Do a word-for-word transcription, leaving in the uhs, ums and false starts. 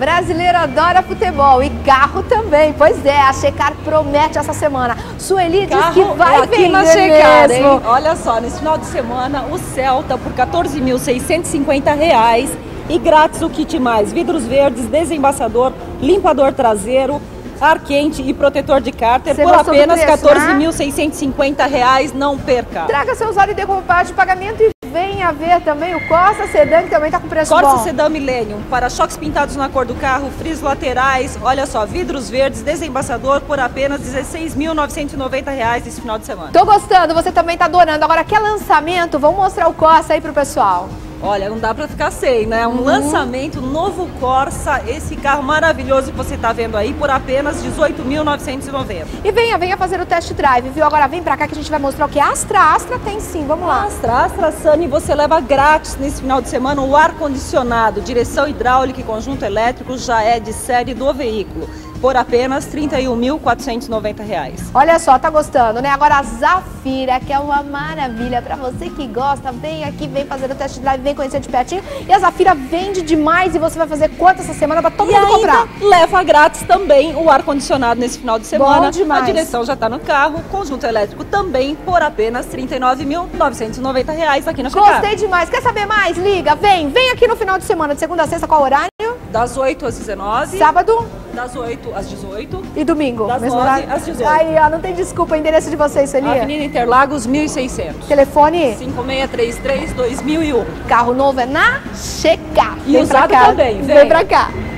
Brasileiro adora futebol e carro também. Pois é, a Checar promete essa semana. Sueli diz que vai é aqui vender na Checar, mesmo. Hein? Olha só, nesse final de semana, o Celta por quatorze mil seiscentos e cinquenta reais e grátis o kit mais. Vidros verdes, desembaçador, limpador traseiro, ar quente e protetor de cárter. Você por gostou do apenas preço, quatorze né? mil seiscentos e cinquenta reais, não perca. Traga seu usuário de como parte de pagamento e venha ver também o Corsa Sedan, que também está com preço Corsa bom. Sedan Millennium, para-choques pintados na cor do carro, frisos laterais, olha só, vidros verdes, desembaçador por apenas dezesseis mil novecentos e noventa reais esse final de semana. Tô gostando, você também tá adorando. Agora, quer lançamento? Vamos mostrar o Corsa aí pro pessoal. Olha, não dá pra ficar sem, né? Um uhum. lançamento, novo Corsa, esse carro maravilhoso que você tá vendo aí por apenas dezoito mil novecentos e noventa. E venha, venha fazer o test drive, viu? Agora vem pra cá que a gente vai mostrar o que Astra, Astra tem sim, vamos lá. Astra, Astra Sunny, você leva grátis nesse final de semana o ar-condicionado, direção hidráulica e conjunto elétrico já é de série do veículo, por apenas trinta e um mil quatrocentos e noventa reais. Olha só, tá gostando, né? Agora a Zafira, que é uma maravilha pra você que gosta, vem aqui, vem fazer o test drive, vem conhecer de pertinho. E a Zafira vende demais e você vai fazer quanto essa semana pra todo e mundo ainda comprar? Leva grátis também o ar-condicionado nesse final de semana. Bom demais. A direção já tá no carro, conjunto elétrico também por apenas trinta e nove mil novecentos e noventa reais aqui na Checar. Gostei demais. Quer saber mais? Liga, vem, vem aqui no final de semana, de segunda a sexta, qual horário? Das oito às dezenove. Sábado? Das oito às dezoito. E domingo? Das mesmo nove horário? às dezoito. Aí, ó, não tem desculpa. O endereço de vocês, Sueli? Avenida Interlagos, mil e seiscentos. Telefone? cinco seis três três, dois mil e um. Carro novo é na Checar. E Vem pra usado cá. também, Vem vem. pra cá.